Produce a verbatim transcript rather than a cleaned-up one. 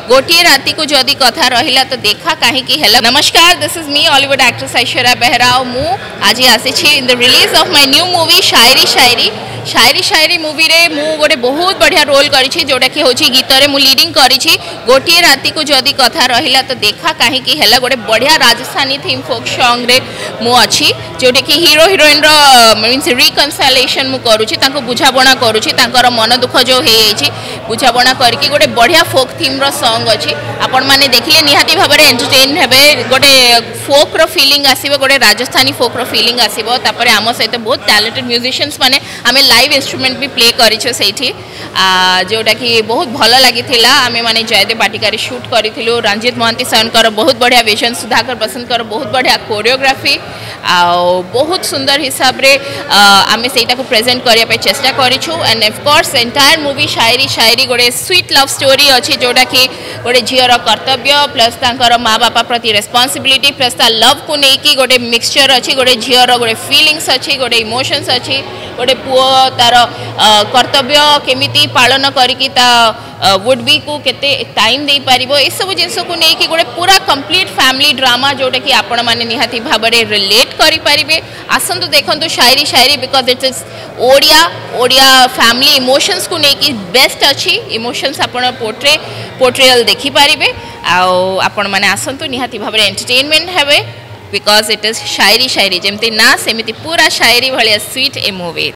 गोटे राति को जदि कथा रहिला तो देखा कहीं है। नमस्कार, this is me Hollywood actress Aishwarya Behera. मु आज आसी in the release of my new movie Shayari Shayari Shayari Shayari movie रे मु गोटे बहुत बढ़िया रोल करी जोटा कि होची गीत रे मु लीडिंग करी गोटे राति को जदि कथा रहिला तो देखा कहीं है। गोटे बढ़िया राजस्थानी थीम फोक सॉन्ग रे मु अच्छी जोटा कि हीरो हिरोइन रो मीन्स रिकनसाइलेशन मु करूची तांको बुझाबणा करूची तांकर मन दुख जो हे जाइछि बुझाबणा करके गोटे बढ़िया फोक थीम रो सॉन्ग अच्छी आपण माने देखिले निहाती भाबरे एंटरटेन हेबे। गोटे फोक रो फीलिंग आसीबो, गोटे राजस्थानी फोक रो फीलिंग आसीबो। तापरे आम सहित बहुत टैलेंटेड म्यूजिशियंस माने आमे लाइव इंस्ट्रूमेंट भी प्ले करिछो सेठी जोटा कि बहुत भल लागिथिला। आमे माने जयदेव बाटिका शूट करिथिलु। रंजित महांती सर बहुत बढ़िया विजन, सुधाकर बसंत बहुत बढ़िया कोरियोग्राफी आ बहुत सुंदर हिसाब रे आमे सेटा को प्रेजेंट करिया पे चेष्टा करिछु। And of course entire movie Shayari Shayari गोटे स्वीट लव स्टोरी अच्छी जोटा कि गोटे झीर कर्तव्य प्लस तांकर माँ बापा प्रति रेस्पॉन्सिबिलिटी प्लस ता लव को लेकिन गोटे मिक्सचर अच्छी, गोटे झीर गोटे फीलिंग्स अच्छी, गोटे इमोशंस अच्छी, गोटे पुओ तार कर्तव्य केमिति पालन करिकी ता वुड बी को केते टाइम दे पारिबो ए सब जिंस को लेकिन गोटे पूरा कंप्लीट फैमिली ड्रामा जोटा कि आपण माने निहाती भाबरे रिलेट करि पारिबे। आसंतु देखंतु Shayari Shayari because it is Odia Odia family emotions को लेकिन बेस्ट अच्छी इमोशंस आपण पोर्ट्रे पोर्ट्रेयल देखि पारिबे। आपण माने आसंतु निहाती भाबरे एंटरटेनमेंट हेबे because it is Shayari Shayari जेमती ना सेमिति पूरा शायरी भलिया स्वीट ए मूवी।